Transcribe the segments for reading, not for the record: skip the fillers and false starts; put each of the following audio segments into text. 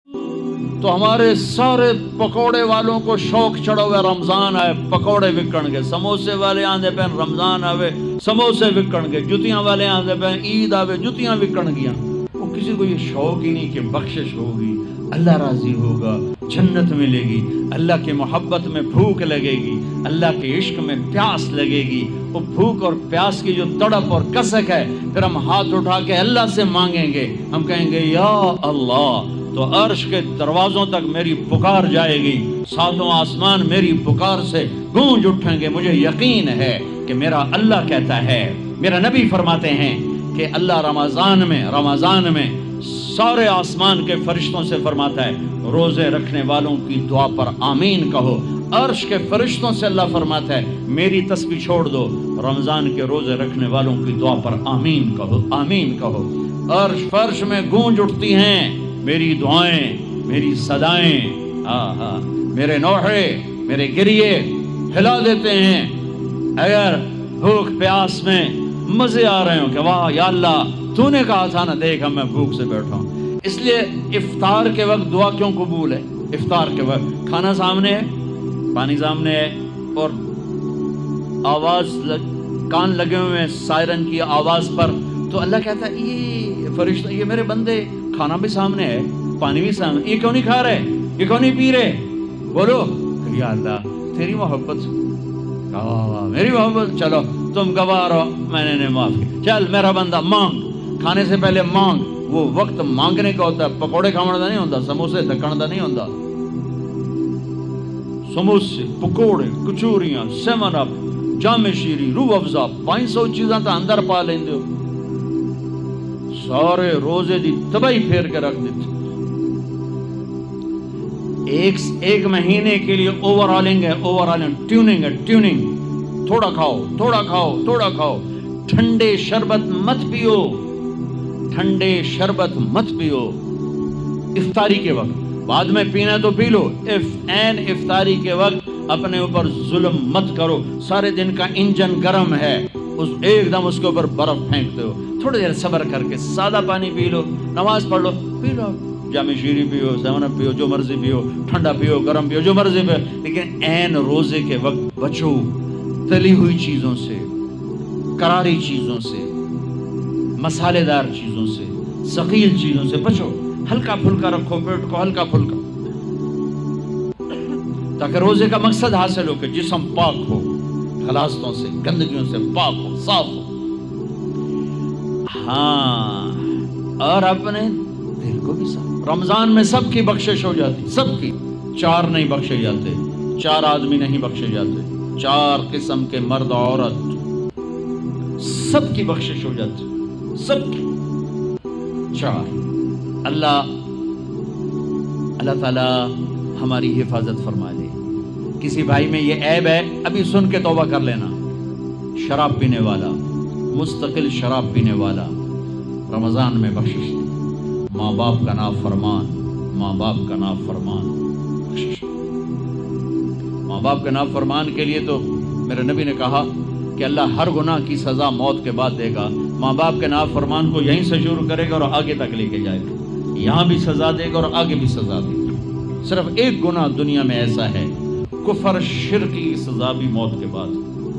تو ہمارے سارے پکوڑے والوں کو شوق چڑھا ہوا رمضان آئے پکوڑے وکن گے، سموسے والے آندے پہ رمضان آوے سموسے وکن گے، جتیاں والے آندے پہ عید آوے جتیاں وکن گیاں۔ وہ کسی کو یہ شوق ہی نہیں کہ بخشش ہوگی، اللہ راضی ہوگا، جنت ملے گی، اللہ کی محبت میں بھوک لگے گی، اللہ کے عشق میں پیاس لگے گی۔ وہ بھوک اور پیاس کی جو تڑپ اور کسک ہے، پھر ہم ہاتھ اٹھا کے اللہ سے مانگیں گے، ہم کہیں گے یا اللہ، تو عرش کے دروازوں تک میری پکار جائے گی، ساتوں آسمان میری پکار سے گونج اٹھیں گے۔ مجھے یقین ہے کہ میرا اللہ کہتا ہے، میرا نبی فرماتے ہیں کہ اللہ رمضان میں سارے آسمان کے فرشتوں سے فرماتا ہے روزے رکھنے والوں کی دعا پر آمین کہو۔ عرش کے فرشتوں سے اللہ فرماتا ہے میری تسبیح چھوڑ دو، رمضان کے روزے رکھنے والوں کی دعا پر آمین کہو، آمین کہو۔ عرش فرش میں گونج اٹھتی ہیں میری دعائیں، میری صدائیں، میرے نوحے، میرے گریے ہلا دیتے ہیں۔ اگر بھوک پیاس میں مزے آ رہے ہوں کہ واہ یا اللہ تو نے کہا تھا نا، دیکھ میں بھوک سے بیٹھا ہوں۔ اس لیے افطار کے وقت دعا کیوں قبول ہے؟ افطار کے وقت کھانا سامنے ہے، پانی سامنے ہے، اور آواز کان لگے ہوئے ہیں سائرن کی آواز پر، تو اللہ کہتا ہے یہ فرشتہ، یہ میرے بندے، کھانا بھی سامنے ہے، پانی بھی سامنے، یہ کیوں نہیں کھا رہے، یہ کیوں نہیں پی رہے؟ بولو یا اللہ تیری محبت، میری محبت، چلو تم گواہ رہو، میں نے معاف کیا، چل میرا بندہ مانگ، کھانے سے پہلے مانگ۔ وہ وقت مانگنے کا ہوتا ہے، پکوڑے کھانے کا نہیں ہوتا، سموسے دکھنے کا نہیں ہوتا۔ سموسے، پکوڑے، کچوریاں، سیون اپ، جام شیری، روح افزا، 500 چیزاں تو اندر پا لیندے ہو، سارے روزے دی تباہی پھیر کے رکھ دیتے۔ ایک مہینے کے لیے اوور آلنگ ہے، ٹیوننگ ہے، ٹیوننگ، تھوڑا کھاؤ، تھوڑا کھاؤ، تھوڑا کھاؤ، ٹھنڈے شربت مت پیو، ٹھنڈے شربت مت پیو افطاری کے وقت، بعد میں پینا تو پی لو، این افطاری کے وقت اپنے اوپر ظلم مت کرو۔ سارے دن کا انجن گرم ہے، اس ایک دم اس کے اوپر برف پھینکتے ہو، تھوڑی دیر صبر کر کے سادہ پانی پی لو، نماز پڑھ لو، پی لو، جام شیری پیو، سیون اپ پیو، جو مرضی پیو، ٹھنڈا پیو، گرم پیو، جو مرضی پیو، لیکن این روزے کے وقت بچو تلی ہوئی چیزوں سے، کراری چیزوں سے، مسالے دار چیزوں سے، ثقیل چیزوں سے بچو، ہلکا پھلکا رکھو پیٹ کو، ہلکا پھلکا، تاکہ روزے کا مقصد حاصل ہو کہ جسم پاک ہو، غلاظتوں سے، گندگیوں سے پاک ہو، صاف ہو۔ ہاں، اور اپنے دل کو بھی صاف۔ رمضان میں سب کی بخشش ہو جاتی، سب کی، 4 نہیں بخشے جاتے، 4 آدمی نہیں بخشے جاتے، 4 قسم کے مرد عورت، سب کی بخشش ہو جاتی، سب کی، 4۔ اللہ تعالی ہماری حفاظت فرما لے۔ کسی بھائی میں یہ عیب ہے، ابھی سن کے توبہ کر لینا، شراب پینے والا، مستقل شراب پینے والا، رمضان میں بخشش، ماں باپ کا نافرمان، ماں باپ کا نافرمان، بخشش۔ ماں باپ کا نافرمان کے لیے تو میرے نبی نے کہا کہ اللہ ہر گناہ کی سزا موت کے بعد دے گا۔ ماں باپ کے نافرمان کو یہیں سے شروع کرے گا اور آگے تک لے کے جائے گا، یہاں بھی سزا دے گا اور آگے بھی سزا دے گا۔ صرف ایک گناہ دنیا میں ایسا ہے، کفر شرک کی سزا بھی موت کے بعد،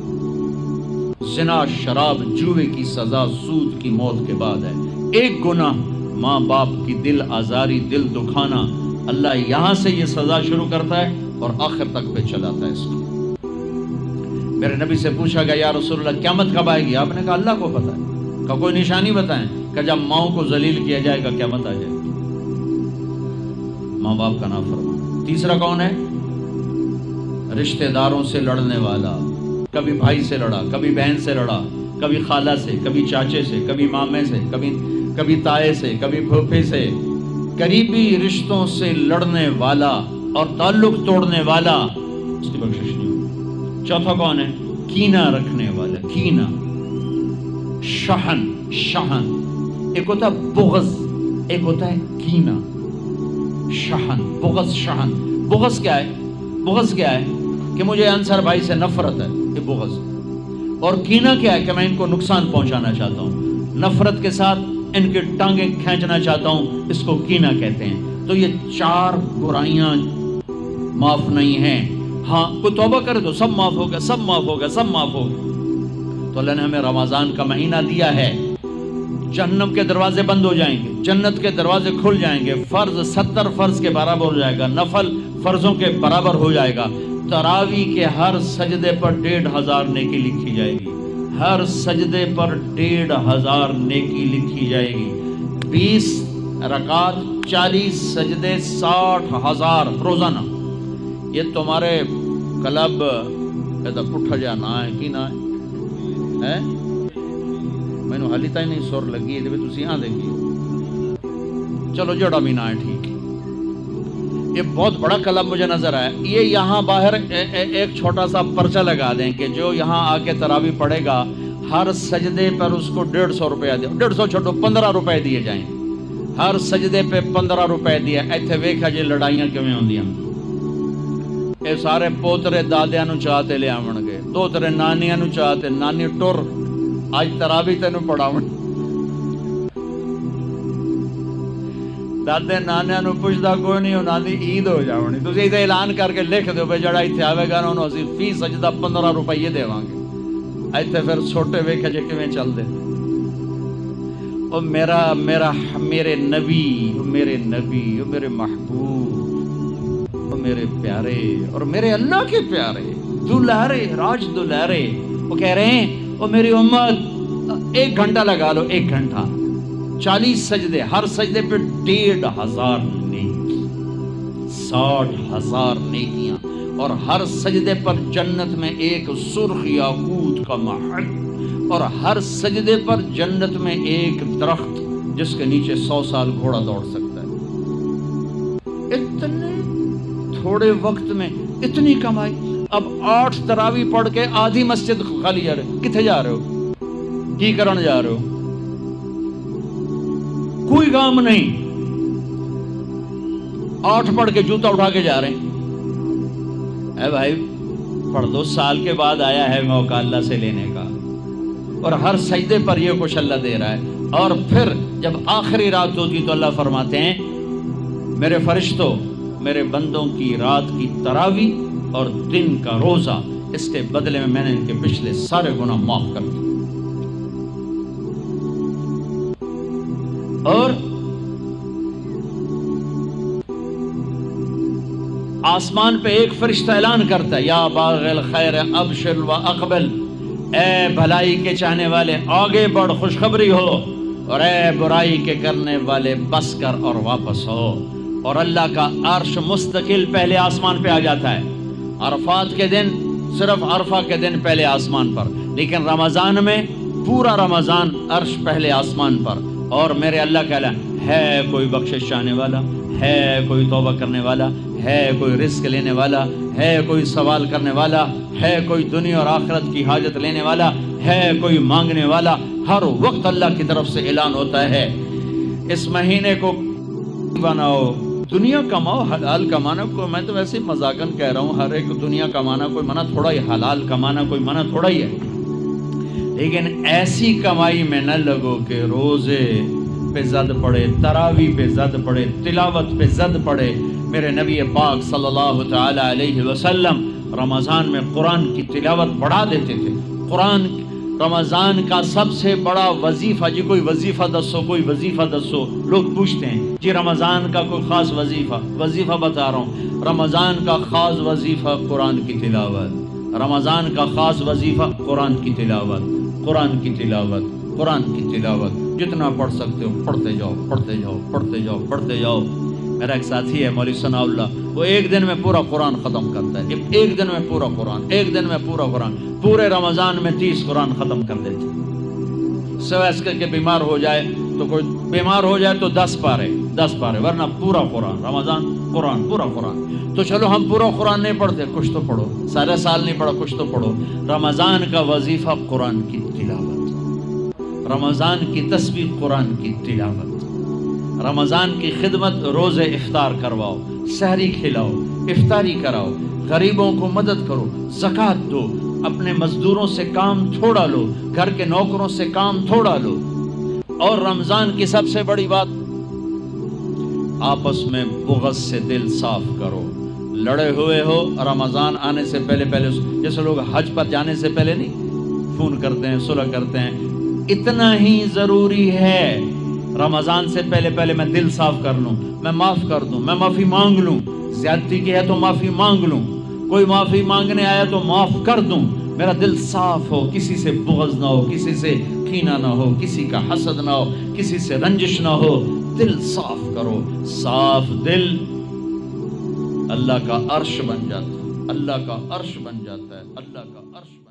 زنا شراب جوئے کی سزا سود کی موت کے بعد ہے۔ ایک گناہ ماں باپ کی دل آزاری، دل دکھانا، اللہ یہاں سے یہ سزا شروع کرتا ہے اور آخر تک پہ چلاتا ہے اس کو۔ میرے نبی سے پوچھا گیا یا رسول اللہ قیامت کب آئے گی؟ آپ نے کہا اللہ کو پتہ ہے۔ کہ کوئی نشانی بتائیں کہ جب ماؤں کو ذلیل کیا جائے گا قیامت آ جائے گی، ماں باپ کا نافرمان۔ تیسرا کون ہے؟ رشتہ داروں سے لڑنے والا، کبھی بھائی سے لڑا، کبھی بہن سے لڑا، کبھی خالہ سے، کبھی چاچے سے، کبھی مامے سے، کبھی تائے سے، کبھی پھوپھے سے، قریبی رشتوں سے لڑنے والا اور تعلق توڑنے والا، اس کی بخشش نہیں ہوگی۔ چوتھا کون ہے؟ کینہ رکھنے والا، کینہ، شحن، ایک ہوتا ہے بغض، ایک ہوتا ہے کینہ، شحن، بغض، شحن۔ بغض کیا ہے؟ بغض کیا ہے؟ کہ مجھے انصر بھائی سے نفرت ہے، یہ بغض۔ اور کینہ کیا ہے؟ کہ میں ان کو نقصان پہنچانا چاہتا ہوں، نفرت کے ساتھ ان کی ٹانگیں کھینچنا چاہتا ہوں، اس کو کینہ کہتے ہیں۔ تو یہ 4 برائیاں معاف نہیں ہیں. ہاں کوئی توبہ کرے تو سب معاف ہوگا، سب معاف ہوگا، سب معاف ہوگا. تو اللہ نے ہمیں رمضان کا مہینہ دیا ہے، جہنم کے دروازے بند ہو جائیں گے، جنت کے دروازے کھل جائیں گے، فرض 70 فرض کے برابر ہو جائے گا، نفل فرضوں کے برابر ہو جائے گا. تراویح کے ہر سجدے پر 1500 نیکی لکھی جائے گی، ہر سجدے پر 1500 نیکی لکھی جائے گی. 20 رکعت 40 سجدے 60,000 روزانہ. یہ تمہارے کلب ایسا پٹھا جا نہ ہے کی نہ ہے مینو حالی تھی نہیں سر لگی ہے تھی آ دیکھیے. چلو جڑا بھی نہ ہے ٹھیک ہے. یہ بہت بڑا کلب مجھے نظر آیا. یہ یہاں باہر ایک چھوٹا سا پرچہ لگا دیں کہ جو یہاں آ کے تراویح پڑھے گا ہر سجدے پر اس کو 150 روپیہ دے. 150 چھوٹو 15 روپے دیے جائیں. ہر سجدے پہ 15 روپے دیا. ایتھے ویکھا جی لڑائیاں کیویں ہوندیاں. اے سارے پوترے دادیاں نو چاہتے لے آون گے، دوترے نانیاں نو چاہتے نانی ٹر اج تراویح تینوں پڑھاون. دادے نانیاں نو پوچھدا کوئی نہیں، انہاں دی عید ہو جاونی. تسی ایتھے اعلان کر کے لکھ دیو بھئی جڑا ایتھے آوے گا انہوں اسی فی سجدہ 15 روپے دیواں گے. ایتھے پھر چھوٹے ویکھا جی کیویں چلدے. او میرے نبی، او میرے نبی، او میرے محبوب، او میرے پیارے اور میرے اللہ کے پیارے دلارے راج دلارے. وہ کہہ رہے ہیں او میری امت 1 گھنٹہ لگا لو، 1 گھنٹہ 40 سجدے، ہر سجدے پہ 1500 نیکی، 60,000 نیکیاں. اور ہر سجدے پر جنت میں ایک سرخ یاقوت کا محل، اور ہر سجدے پر جنت میں ایک درخت جس کے نیچے 100 سال گھوڑا دوڑ سکتا ہے. اتنے تھوڑے وقت میں اتنی کمائی. اب 8 تراویح پڑھ کے آدھی مسجد خالی جا رہے. کتنے جا رہے ہو؟ کی کرن جا رہے ہو؟ کوئی کام نہیں. 8 پڑھ کے جوتا اٹھا کے جا رہے ہیں. اے بھائی پڑھ دو، سال کے بعد آیا ہے موقع اللہ سے لینے کا. اور ہر سجدے پر یہ کچھ اللہ دے رہا ہے. اور پھر جب آخری رات ہوتی تو اللہ فرماتے ہیں میرے فرشتوں، میرے بندوں کی رات کی تراویح اور دن کا روزہ، اس کے بدلے میں نے ان کے پچھلے سارے گناہ معاف کر دیے. اور آسمان پہ ایک فرشتہ اعلان کرتا ہے یا باغ الخیر ابشر و اقبل، اے بھلائی کے چاہنے والے آگے بڑھ خوشخبری ہو، اور اے برائی کے کرنے والے بس کر اور واپس ہو. اور اللہ کا عرش مستقل پہلے آسمان پہ آ جاتا ہے. عرفات کے دن صرف عرفہ کے دن پہلے آسمان پر، لیکن رمضان میں پورا رمضان عرش پہلے آسمان پر. اور میرے اللہ کا اعلان ہے کوئی بخشش چاہنے والا، ہے کوئی توبہ کرنے والا، ہے کوئی رزق لینے والا، ہے کوئی سوال کرنے والا، ہے کوئی دنیا اور آخرت کی حاجت لینے والا، ہے کوئی مانگنے والا. ہر وقت اللہ کی طرف سے اعلان ہوتا ہے اس مہینے کو بناؤ، دنیا کماؤ، حلال کمانا. کو میں تو ویسے مذاقن کہہ رہا ہوں، ہر ایک دنیا کمانا کوئی منع تھوڑا ہی، حلال کمانا کوئی منع تھوڑا ہی ہے. لیکن ایسی کمائی میں نہ لگو کہ روزے پہ زد پڑے، تراویح پہ زد پڑے، تلاوت پہ زد پڑے. میرے نبی پاک صلی اللہ تعالی علیہ وسلم رمضان میں قرآن کی تلاوت بڑھا دیتے تھے. قرآن رمضان کا سب سے بڑا وظیفہ، جی کوئی وظیفہ دسو، کوئی وظیفہ دسو. لوگ پوچھتے ہیں جی رمضان کا کوئی خاص وظیفہ بتا رہا ہوں. رمضان کا خاص وظیفہ قرآن کی تلاوت. رمضان کا خاص وظیفہ قرآن کی تلاوت، قرآن کی تلاوت، قرآن کی تلاوت. جتنا پڑھ سکتے ہو پڑھتے جاؤ، پڑھتے جاؤ، پڑھتے جاؤ، پڑھتے جاؤ. میرا ایک ساتھی ہے مولوی ثناء اللہ، وہ ایک دن میں پورا قرآن ختم کرتا ہے. ایک دن میں پورا قرآن، ایک دن میں پورا قرآن. پورے رمضان میں 30 قرآن ختم کر دیتے. سوائے اس کے بیمار ہو جائے تو کوئی بیمار ہو جائے تو 10 پارے، ورنہ پورا قرآن رمضان، قرآن پورا قرآن. تو چلو ہم پورا قرآن نہیں پڑھتے، کچھ تو پڑھو. سارے سال نہیں پڑھا، کچھ تو پڑھو. رمضان کا وظیفہ قرآن کی تلاوت، رمضان کی تسبیح قرآن کی تلاوت. رمضان کی خدمت، روزے افطار کرواؤ، سحری کھلاؤ، افطاری کراؤ، غریبوں کو مدد کرو، زکوٰۃ دو، اپنے مزدوروں سے کام تھوڑا لو، گھر کے نوکروں سے کام تھوڑا لو. اور رمضان کی سب سے بڑی بات، آپس میں بغض سے دل صاف کرو. لڑے ہوئے ہو رمضان آنے سے پہلے جیسے لوگ حج پر جانے سے پہلے نہیں فون کرتے ہیں، صلح کرتے ہیں، اتنا ہی ضروری ہے رمضان سے پہلے میں دل صاف کر لوں، میں معاف کر دوں، میں معافی مانگ لوں. زیادتی کی ہے تو معافی مانگ لوں، کوئی معافی مانگنے آیا تو معاف کر دوں. میرا دل صاف ہو، کسی سے بغض نہ ہو، کسی سے کینہ نہ ہو، کسی کا حسد نہ ہو، کسی سے رنجش نہ ہو. دل صاف کرو. صاف دل اللہ کا عرش بن جاتا ہے، اللہ کا عرش بن جاتا ہے، اللہ کا عرش بن